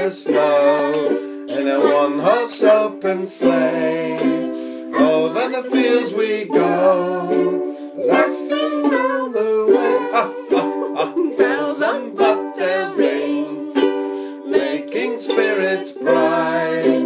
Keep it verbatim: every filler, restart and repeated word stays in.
the snow, in a one-horse open sleigh. Over the fields we go, laughing all the way. Ah, ah, ah. Bells and bobtails ring, making spirits bright.